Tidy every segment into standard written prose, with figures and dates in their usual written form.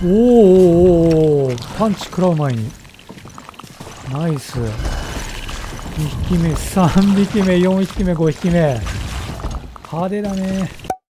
おーおーおー、パンチ食らう前に。ナイス。2匹目、3匹目、4匹目、5匹目。派手だね。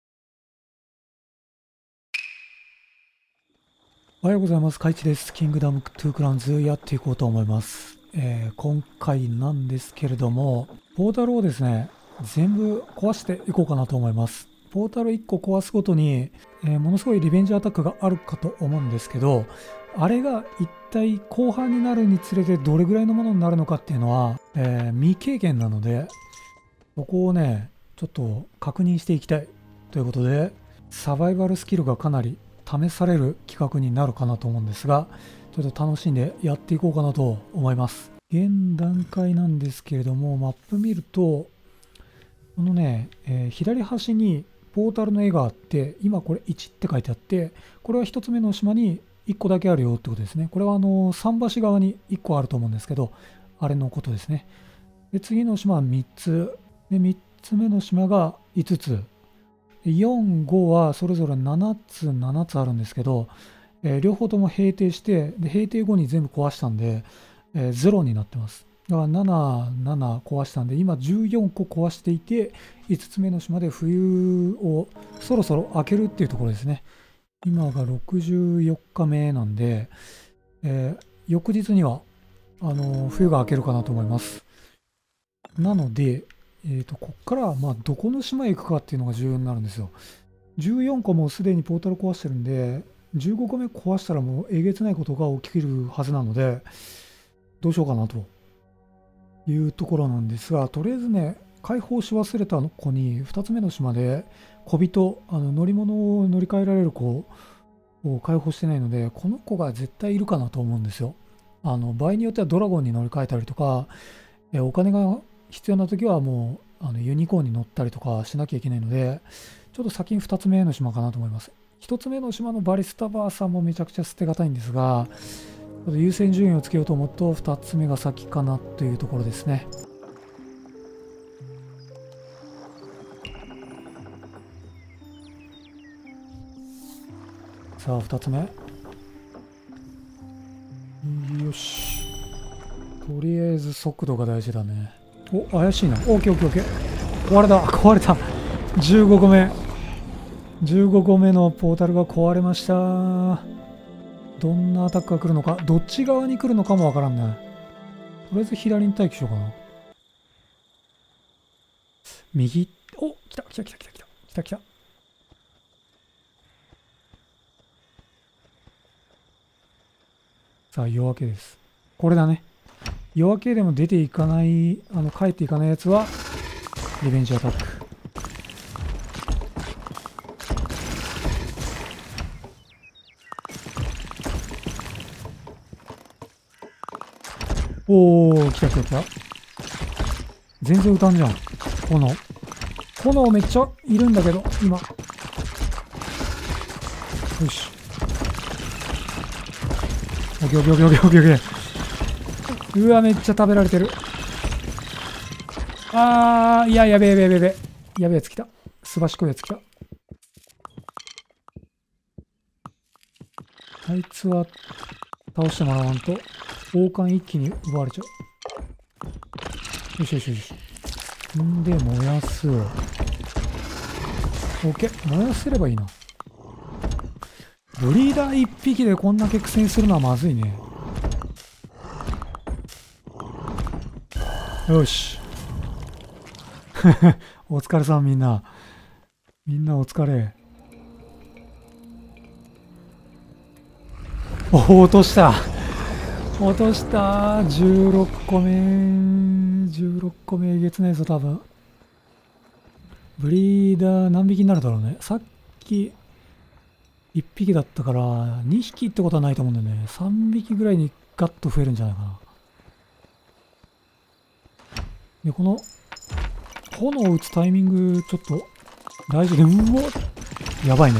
おはようございます。カイチです。キングダムトゥークランズやっていこうと思います。今回なんですけれども、ポータルをですね、全部壊していこうかなと思います。ポータル1個壊すごとに、ものすごいリベンジアタックがあるかと思うんですけど、あれが一体後半になるにつれてどれぐらいのものになるのかっていうのは、未経験なので、そこをね、ちょっと確認していきたいということで、サバイバルスキルがかなり試される企画になるかなと思うんですが、ちょっと楽しんでやっていこうかなと思います。現段階なんですけれども、マップ見ると、このね、左端にポータルの絵があって、今これ1って書いてあって、これは1つ目の島に1個だけあるよってことですね。これは桟橋側に1個あると思うんですけど、あれのことですね。で、次の島は3つ。で、3つ目の島が5つ。4、5はそれぞれ7つ、7つあるんですけど、両方とも閉廷して、で閉廷後に全部壊したんで、0になってます。だから7、7壊したんで、今14個壊していて、5つ目の島で冬をそろそろ開けるっていうところですね。今が64日目なんで、翌日には冬が明けるかなと思います。なので、こっからまあどこの島へ行くかっていうのが重要になるんですよ。14個もすでにポータル壊してるんで、15個目壊したらもうえげつないことが起きるはずなので、どうしようかなというところなんですが、とりあえずね、解放し忘れた子に2つ目の島で小人、乗り物を乗り換えられる子を解放してないので、この子が絶対いるかなと思うんですよ。場合によってはドラゴンに乗り換えたりとか、お金が必要な時はもうユニコーンに乗ったりとかしなきゃいけないので、ちょっと先に2つ目の島かなと思います。1つ目の島のバリスタバーさんもめちゃくちゃ捨てがたいんですが、ちょっと優先順位をつけようと思うと2つ目が先かなというところですね。さあ2つ目。よし。とりあえず速度が大事だね。お、怪しいな。オッケーオッケーオッケー。壊れた壊れた。15個目。15個目のポータルが壊れました。どんなアタックが来るのか、どっち側に来るのかもわからんな。とりあえず左に待機しようかな。右。お、来た来た来た来た来た来た来た。さあ夜明けです。これだね。夜明けでも出ていかない、帰っていかないやつはリベンジアタック。おー、来た来た来た。全然撃たんじゃん。炎。炎めっちゃいるんだけど、今。よし。オッケーオッケーオッケーオッケーオッケーオッケー。うわ、めっちゃ食べられてる。あー、いや、やべえやべえやべえ。やべえやつ来た。すばしこいやつ来た。あいつは倒してもらわんと王冠一気に奪われちゃう。よしよしよし。んで燃やす。オッケー、燃やせればいいな。ブリーダー1匹でこんだけ苦戦するのはまずいね。よし。お疲れさんみんな。みんなお疲れ。お、落とした。落とした。16個目。16個目えげつないぞ多分。ブリーダー何匹になるだろうね。さっき1匹だったから2匹ってことはないと思うんだよね。3匹ぐらいにガッと増えるんじゃないかな。で、この炎を打つタイミングちょっと大事で、うわやばいね。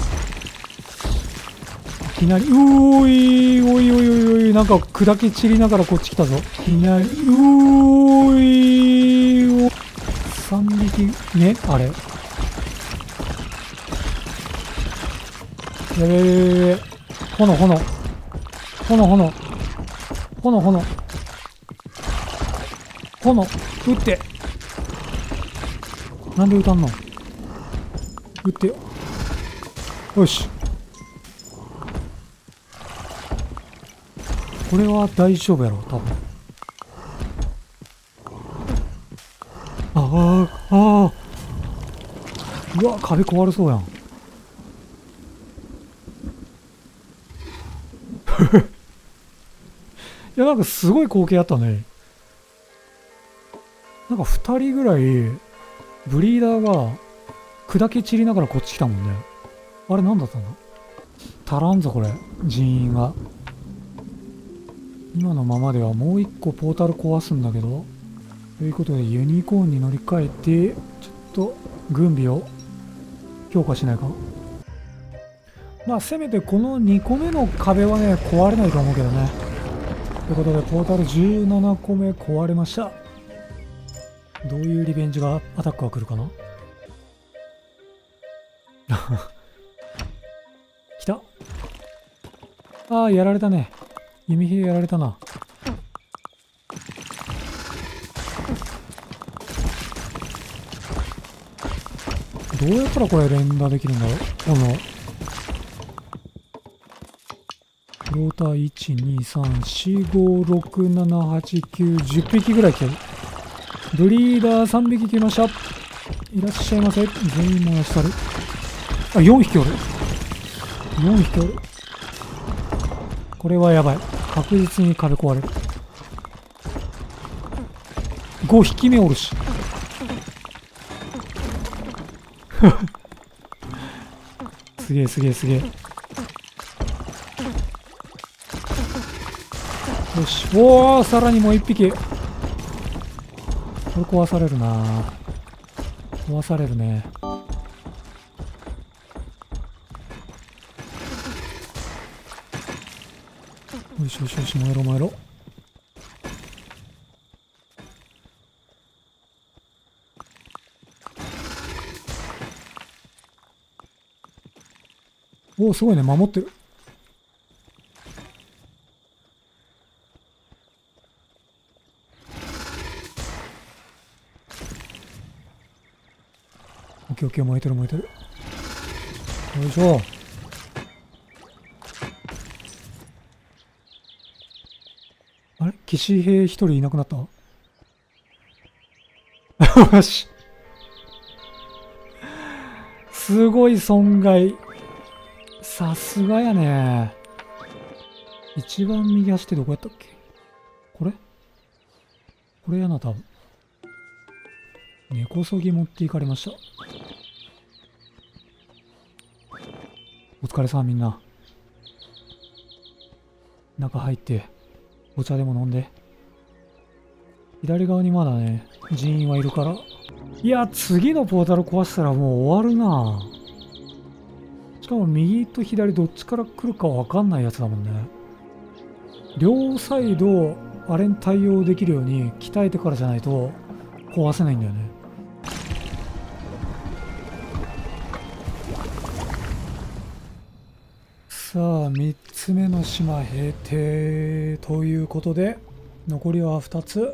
いきなり、おいおいおいおいおい、なんか砕け散りながらこっち来たぞ。いきなり、おいお3匹ね、あれ。やべえ、 炎炎炎炎炎炎炎撃って。なんで撃たんの。撃ってよ。よし、これは大丈夫やろ多分。うわ、壁壊れそうやん。いや、なんかすごい光景あったね。なんか2人ぐらいブリーダーが砕け散りながらこっち来たもんね。あれ何だったんだ。足らんぞこれ、人員が。今のままではもう一個ポータル壊すんだけど。ということでユニコーンに乗り換えて、ちょっと軍備を強化しないか。まあせめてこの2個目の壁はね壊れないと思うけどね。ということでポータル17個目壊れました。どういうリベンジがアタックが来るかな。来た。ああ、やられたね。弓兵やられたな。どうやったらこれ連打できるんだろう。このフローター12345678910匹ぐらい来てる。ブリーダー3匹来ました。いらっしゃいませ。全員燃やしたる。あ、4匹おる。4匹おる。これはやばい。確実に壁壊れる。5匹目おるし。すげえすげえすげえ。よし。おお、さらにもう1匹。これ壊されるな。壊されるね。よしよしよし、燃えろ燃えろ。おお、すごいね、守ってる。オッケーオッケー、燃えてる燃えてる。よいしょ。あれ、騎士兵一人いなくなった。よし。すごい損害。さすがやね。一番右端ってどこやったっけ。これやな、多分。根こそぎ持っていかれました。お疲れさん、みんな。中入ってお茶でも飲んで。左側にまだね人員はいるから。いや、次のポータル壊したらもう終わるな。しかも右と左どっちから来るか分かんないやつだもんね。両サイドあれに対応できるように鍛えてからじゃないと壊せないんだよね。さあ3つ目の島閉廷ということで残りは2つ。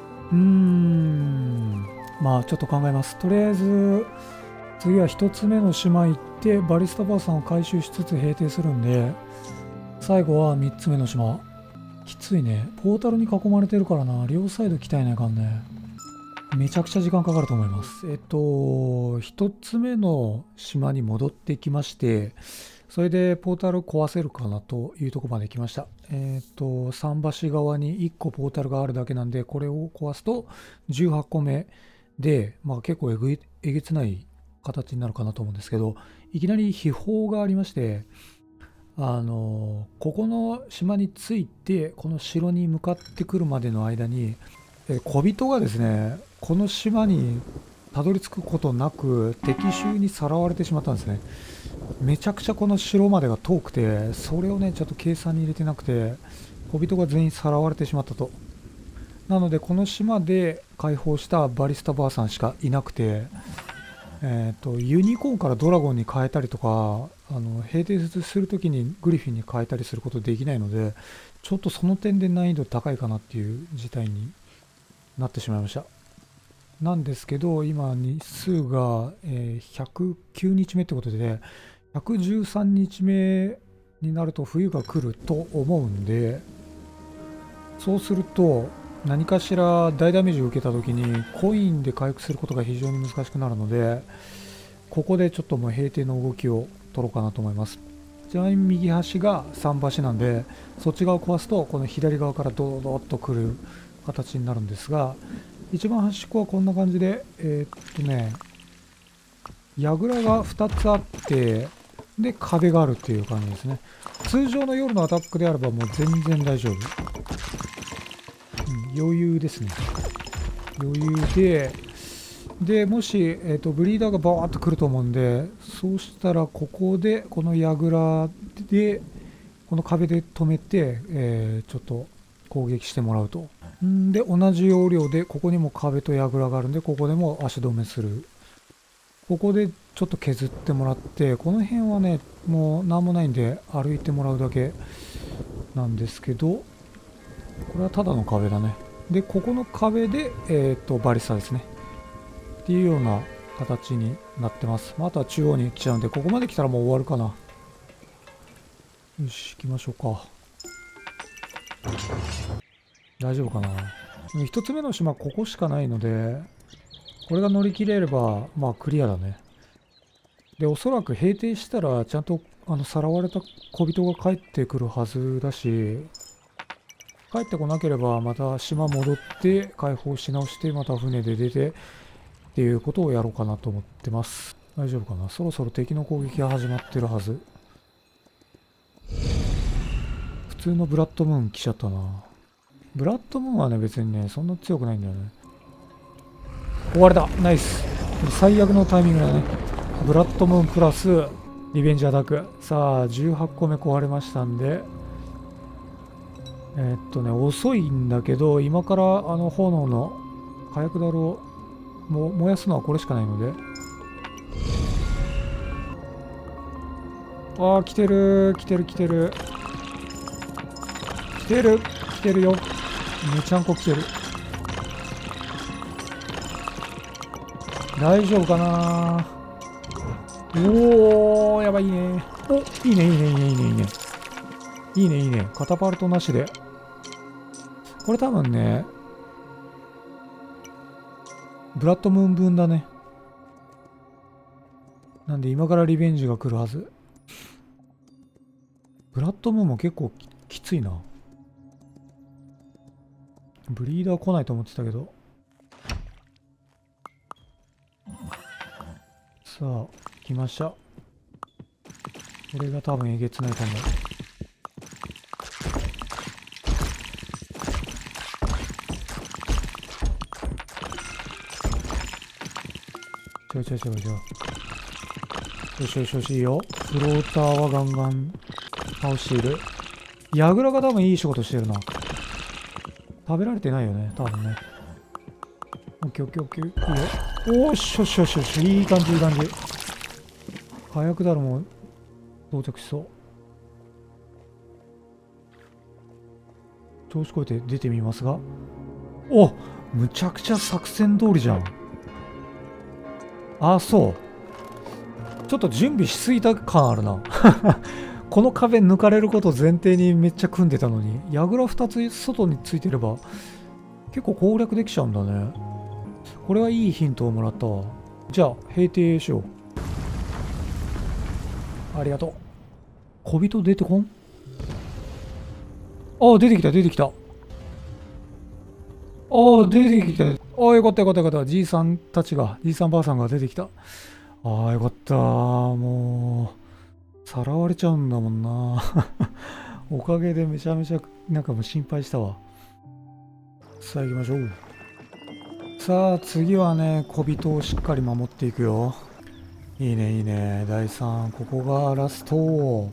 まあちょっと考えます。とりあえず次は1つ目の島行ってバリスタバーさんを回収しつつ閉廷するんで、最後は3つ目の島。きついね。ポータルに囲まれてるからな。両サイド鍛えないかんね。めちゃくちゃ時間かかると思います。1つ目の島に戻ってきまして、それでポータル壊せるかなというところまで来ました。桟橋側に1個ポータルがあるだけなんで、これを壊すと18個目で、まあ結構えげつない形になるかなと思うんですけど、いきなり秘宝がありまして、ここの島に着いて、この城に向かってくるまでの間に、小人がですね、この島にたどり着くことなく敵襲にさらわれてしまったんですね。めちゃくちゃこの城までが遠くて、それをねちょっと計算に入れてなくて、小人が全員さらわれてしまったと。なのでこの島で解放したバリスタばあさんしかいなくて、 ユニコーンからドラゴンに変えたりとか、閉店するときにグリフィンに変えたりすることできないので、ちょっとその点で難易度高いかなっていう事態になってしまいました。なんですけど、今日数が、109日目ってことで、113日目になると冬が来ると思うんで、そうすると何かしら大ダメージを受けた時にコインで回復することが非常に難しくなるので、ここでちょっともう閉店の動きを取ろうかなと思います。ちなみに右端が桟橋なんで、そっち側を壊すとこの左側からドドッと来る形になるんですが、一番端っこはこんな感じで、櫓が2つあって、で壁があるっていう感じですね。通常の夜のアタックであればもう全然大丈夫。余裕ですね。余裕で、もし、ブリーダーがバーッと来ると思うんで、そうしたらここで、この櫓で、この壁で止めて、ちょっと攻撃してもらうと。で、同じ要領で、ここにも壁と櫓があるんで、ここでも足止めする。ここでちょっと削ってもらって、この辺はね、もう何もないんで、歩いてもらうだけなんですけど、これはただの壁だね。で、ここの壁で、バリスタですね。っていうような形になってます。あとは中央に来ちゃうんで、ここまで来たらもう終わるかな。よし、行きましょうか。大丈夫かな。一つ目の島、ここしかないので、これが乗り切れれば、まあクリアだね。で、おそらく閉店したら、ちゃんとさらわれた小人が帰ってくるはずだし、帰ってこなければまた島戻って解放し直してまた船で出てっていうことをやろうかなと思ってます。大丈夫かな。そろそろ敵の攻撃が始まってるはず。普通のブラッドムーン来ちゃったな。ブラッドムーンはね、別にね、そんな強くないんだよね。終わりだ。ナイス。最悪のタイミングだね。ブラッドムーンプラスリベンジアタック。さあ、18個目壊れましたんで、遅いんだけど、今から炎の火薬だろうも燃やすのはこれしかないので。ああ、来てる、来てる、来てる。来てる、来てるよ。めちゃんこ来てる。大丈夫かな。おー、やばいね。お、いいね、いいね、いいね、いいね、いいね。いいね、いいね。カタパルトなしで。これ多分ね、ブラッドムーン分だね。なんで今からリベンジが来るはず。ブラッドムーンも結構きついな。ブリーダー来ないと思ってたけど。さあ、来ました。これが多分えげつないかも。ちょ。よしよしよし、いいよ。フローターはガンガン倒している。ヤグラが多分いい仕事してるな。食べられてないよね、多分ね。オッケーオッケーオッケー。いいよ。おーしよしよしよし。いい感じ、いい感じ。火薬だるも到着しそう。調子こえて出てみますが。お、むちゃくちゃ作戦通りじゃん。ああ、そう。ちょっと準備しすぎた感あるな。この壁抜かれることを前提にめっちゃ組んでたのに、櫓2つ外についてれば結構攻略できちゃうんだね。これはいいヒントをもらったわ。じゃあ閉店しよう。ありがとう。小人出てこん。ああ、出てきた出てきた。ああ、出てきた。ああ、よかったよかったよかった。じいさんたちが、じいさんばあさんが出てきた。ああ、よかった。もう、さらわれちゃうんだもんな。おかげでめちゃめちゃ、なんかもう心配したわ。さあ行きましょう。さあ、次はね、小人をしっかり守っていくよ。いいね、いいね。第3、ここがラスト。ポ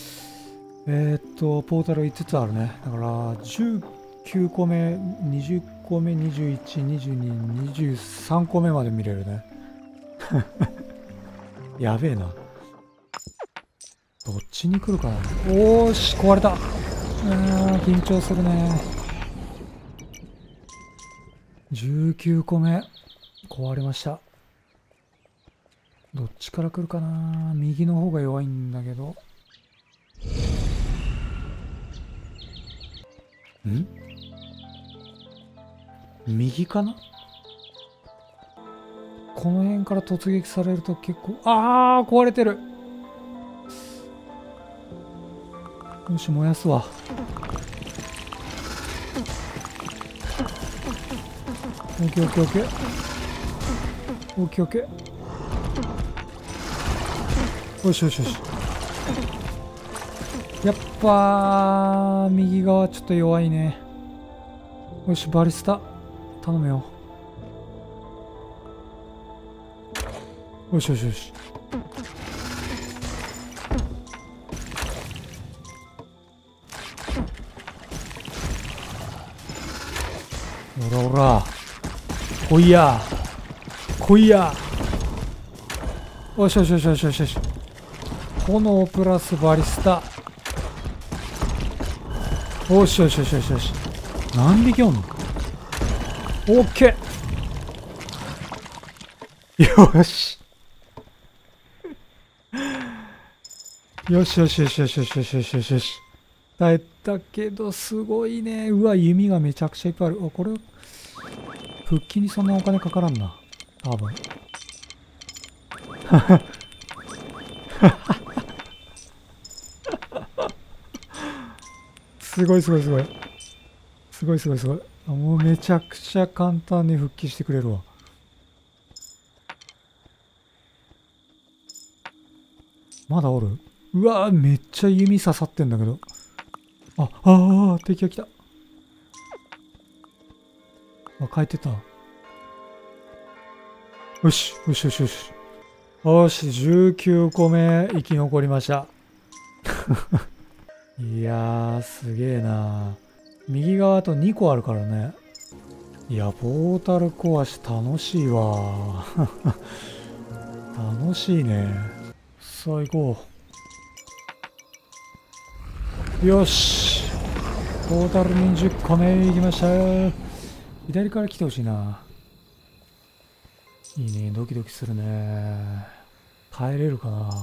ータル5つあるね。だから、19個目、20個目、21、22、23個目まで見れるね。 やべえな。どっちに来るかな。おーし、壊れた。緊張するね。19個目。壊れました。どっちから来るかな。右の方が弱いんだけど。ん？右かな。この辺から突撃されると結構、壊れてる。よし、燃やすわ。オッケーオッケーオッケーオッケーオッケー。よしよしよし。やっぱ右側ちょっと弱いね。よし、バリスタ頼むよ。よしよしよし。おらおら、来いや来いや。よしよしよしよしよしよし。炎プラスバリスタ。よしよしよしよしよし。何匹おんの？オッケー。よし。よしよしよしよしよしよしよしよしよし。耐えたけど、すごいね。うわ、弓がめちゃくちゃいっぱいある。これ、復帰にそんなお金かからんな。多分。すごいすごいすごい。すごいすごいすごい。もうめちゃくちゃ簡単に復帰してくれるわ。まだおる？うわー、めっちゃ弓刺さってんだけど。敵が来た。帰ってた。よし、よしよしよし。よし、19個目生き残りました。いやー、すげえな。右側と2個あるからね。いや、ポータル壊し楽しいわ。楽しいね。さあ行こう。よし。ポータル20個目いきました。左から来てほしいな。いいね、ドキドキするね。耐えれるかな。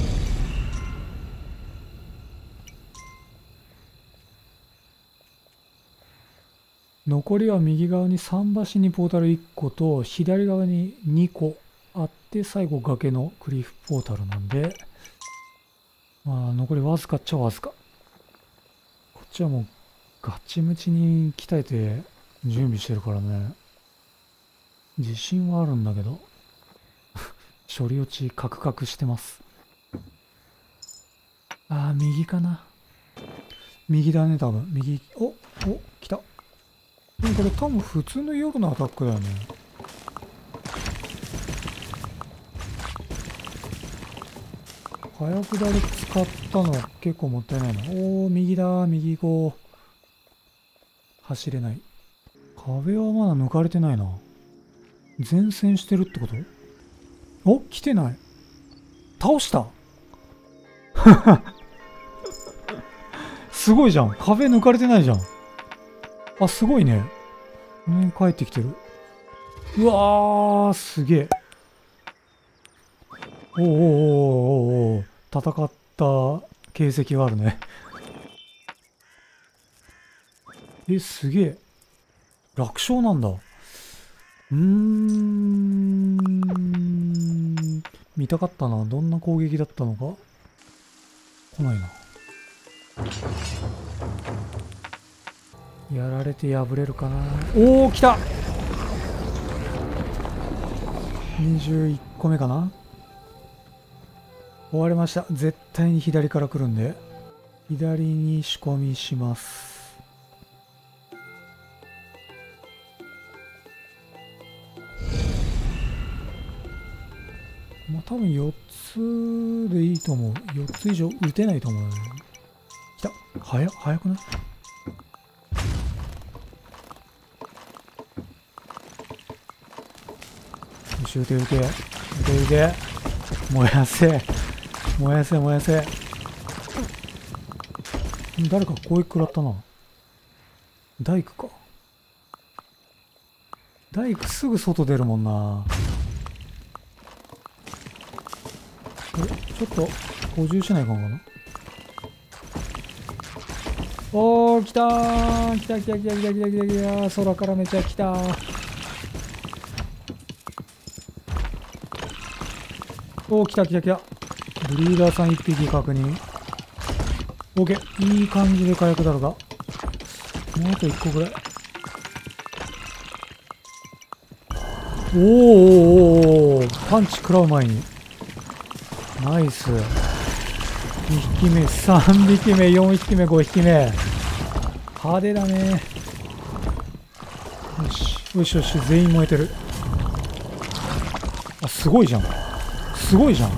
残りは右側に桟橋にポータル1個と左側に2個あって、最後崖のクリフポータルなんで、まあ残りわずかっちゃわずか。こっちはもうガチムチに鍛えて準備してるからね。自信はあるんだけど処理落ちカクカクしてます。右かな。右だね、多分。右。来た。でもこれ多分普通の夜のアタックだよね。早下り使ったの結構もったいないな。右だ、右行こう。走れない。壁はまだ抜かれてないな。前線してるってこと？来てない。倒したすごいじゃん。壁抜かれてないじゃん。すごいね。帰ってきてる。うわー、すげえ。戦った形跡があるね。すげえ。楽勝なんだ。見たかったな。どんな攻撃だったのか。来ないな。やられて破れるかな。来た !21 個目かな。終わりました。絶対に左から来るんで、左に仕込みします。多分4つでいいと思う。4つ以上撃てないと思う。来た。早くない？よし、撃て。 燃やせ。燃やせ、燃やせ。誰か攻撃食らったな。大工か。大工すぐ外出るもんな。ちょっと補充しないかんかな。おー、来たー、来た来た来た来た来た来た来た、空からめちゃ来たー。おー、来た来た来た。ブリーダーさん1匹確認。オッケー、いい感じで火薬だろうが。もうあと1個ぐらい。おーおーおーおー、パンチ食らう前に。ナイス。2匹目、3匹目、4匹目、5匹目。派手だね。よし、よしよし、全員燃えてる。あ、すごいじゃん。すごいじゃん。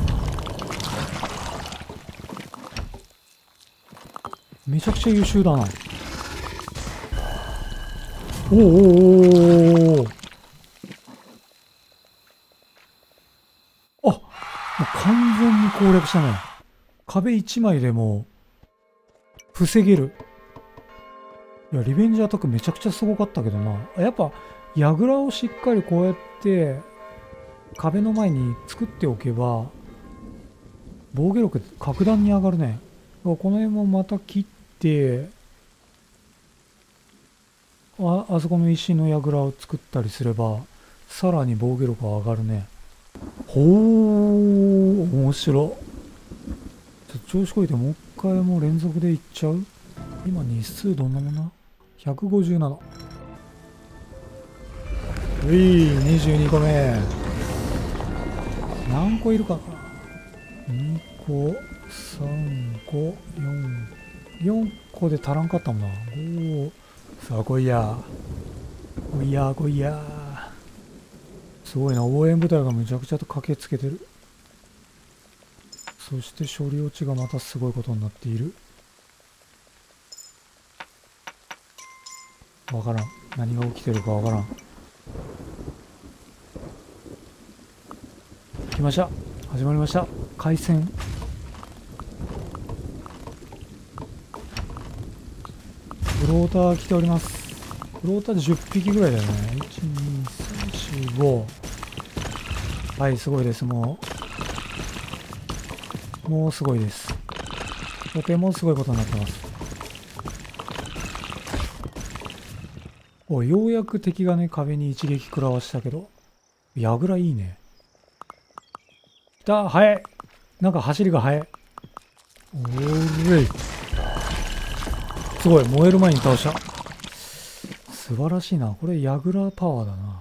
めちゃくちゃ優秀だな。おーおーおーおー。あ、もう完全に攻略したね。壁1枚でも防げる。いや、リベンジアタックめちゃくちゃすごかったけどな。やっぱ、櫓をしっかりこうやって壁の前に作っておけば、防御力格段に上がるね。この辺もまた切って、あそこの石の櫓を作ったりすれば、さらに防御力が上がるね。ほー、面白。調子こいてもう一回もう連続でいっちゃう。今日数どんなもんな。157。うい、22個目。何個いるかな。2個、3個、4個で足らんかったもんな。5、さあ来いや。来いや、来いや。すごいな、応援部隊がむちゃくちゃと駆けつけてる。そして処理落ちがまたすごいことになっている。わからん。何が起きてるかわからん。来ました。始まりました。海戦。フローター来ております。フローターで10匹ぐらいだよね。1、2、3、4、5。はい、すごいです。もうすごいです。とてもすごいことになってます。お、ようやく敵がね、壁に一撃食らわしたけど、櫓いいね。来た、早い。なんか走りが速い。おーい。すごい、燃える前に倒した。素晴らしいな。これ、櫓パワーだな。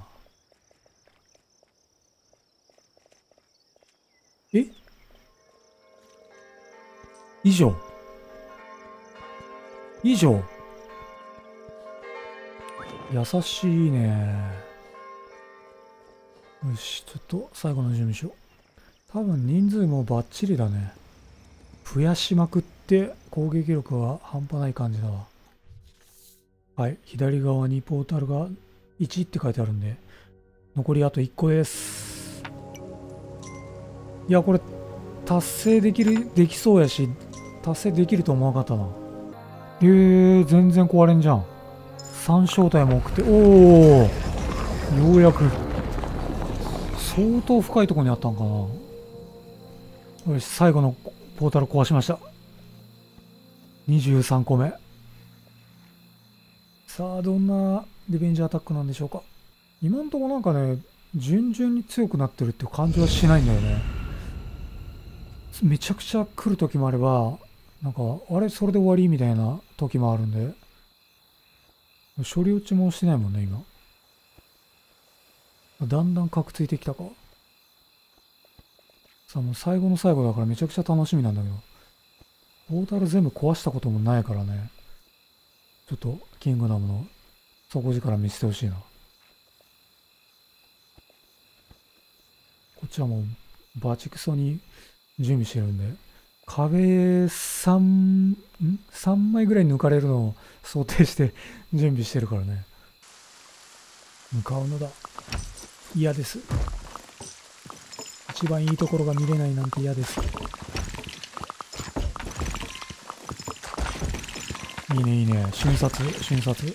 え？以上。優しいね。よし、ちょっと最後の準備しよう。多分人数もバッチリだね。増やしまくって攻撃力は半端ない感じだわ。はい、左側にポータルが1って書いてあるんで、残りあと1個です。いや、これ達成できそうやし、達成できると思わなかったな。全然壊れんじゃん。3正体も多くて、おお、ようやく。相当深いところにあったんかな。よし、最後のポータル壊しました。23個目。さあ、どんなリベンジアタックなんでしょうか。今んとこなんかね、順々に強くなってるって感じはしないんだよね。めちゃくちゃ来る時もあれば、なんか、あれ、それで終わりみたいな時もあるんで。処理落ちもしてないもんね、今。だんだんカクついてきたか。さあ、もう最後の最後だからめちゃくちゃ楽しみなんだけど。ポータル全部壊したこともないからね。ちょっと、キングダムの底力見せてほしいな。こっちはもう、バチクソに準備してるんで。壁3枚ぐらい抜かれるのを想定して準備してるからね。向かうのだ。嫌です。 一番いいところが見れないなんて嫌です。いいねいいね、瞬殺瞬殺。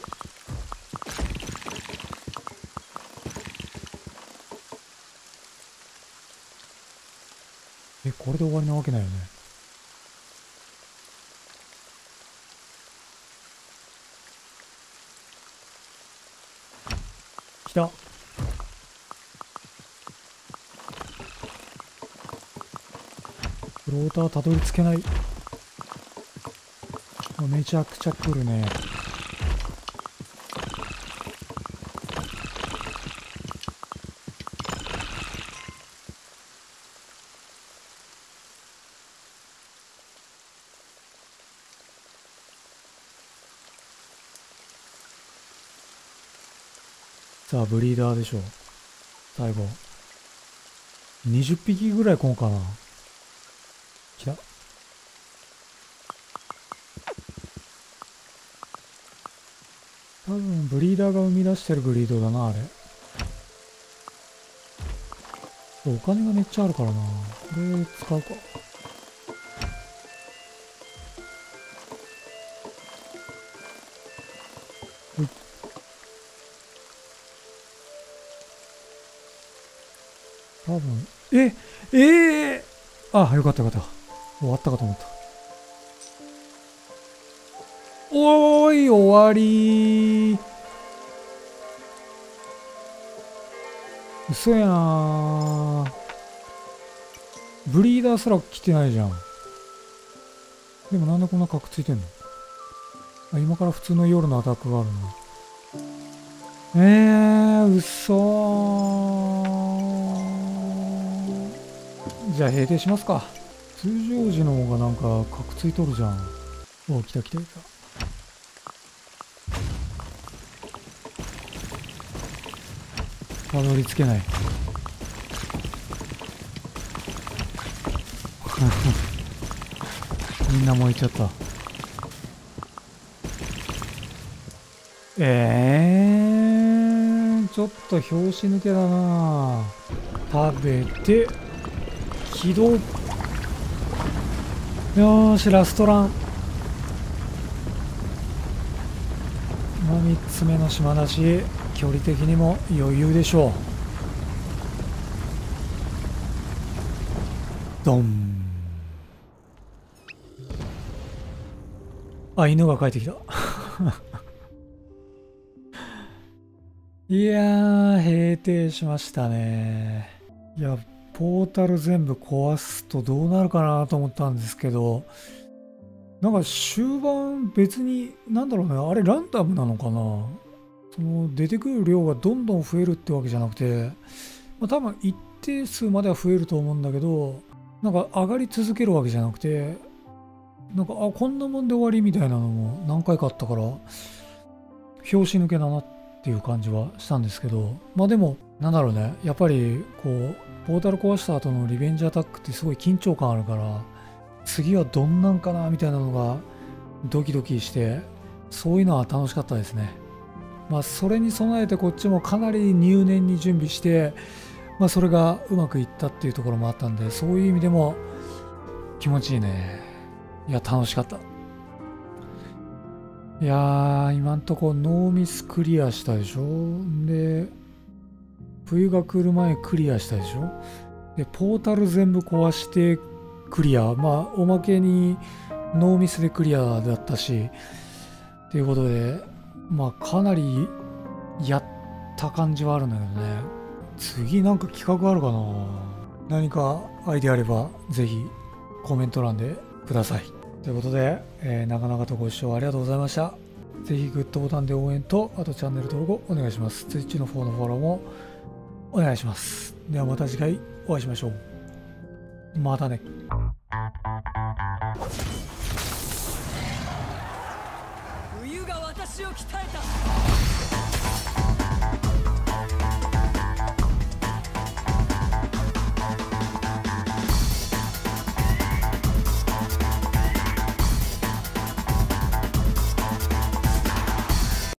これで終わりなわけないよね。来た。フローターたどり着けない。めちゃくちゃ来るね。さあブリーダーでしょう。最後20匹ぐらい来んかな。来た。多分ブリーダーが生み出してるブリードだな、あれ。お金がめっちゃあるからな。これ使うか。ほい。多分あ、よかったよかった。終わったかと思った。おーい、終わりー。嘘やん。ブリーダーすら来てないじゃん。でもなんでこんなカクついてんの。あ、今から普通の夜のアタックがあるの。嘘ー。じゃあ閉店しますか。通常時の方がなんかカクついとるじゃん。お、来た来た来た。たどり着けない。みんな燃えちゃった。ちょっと拍子抜けだな。食べて起動。よーし、ラストラン。3つ目の島だし、距離的にも余裕でしょう。ドン。あ、犬が帰ってきた。いやー、閉店しましたね。いや、ポータル全部壊すとどうなるかなと思ったんですけど、なんか終盤別に、なんだろうね、あれランダムなのかな。その出てくる量がどんどん増えるってわけじゃなくて、まあ、多分一定数までは増えると思うんだけど、なんか上がり続けるわけじゃなくて、なんか、あ、こんなもんで終わりみたいなのも何回かあったから、拍子抜けだなっていう感じはしたんですけど、まあでも、なんだろうね、やっぱりこう、ポータル壊した後のリベンジアタックってすごい緊張感あるから、次はどんなんかなみたいなのがドキドキして、そういうのは楽しかったですね。まあそれに備えてこっちもかなり入念に準備して、まあそれがうまくいったっていうところもあったんで、そういう意味でも気持ちいいね。いや、楽しかった。いやー、今んとこノーミスクリアしたでしょ。で、冬が来る前クリアしたでしょ。で、ポータル全部壊してクリア。まあ、おまけにノーミスでクリアだったし、ということで、まあ、かなりやった感じはあるんだけどね。次なんか企画あるかな。何かアイデアあれば、ぜひコメント欄でください。ということで、長々とご視聴ありがとうございました。ぜひグッドボタンで応援と、あとチャンネル登録をお願いします。Twitch の方のフォローもお願いします。ではまた次回お会いしましょう。またね。 冬が私を鍛えた。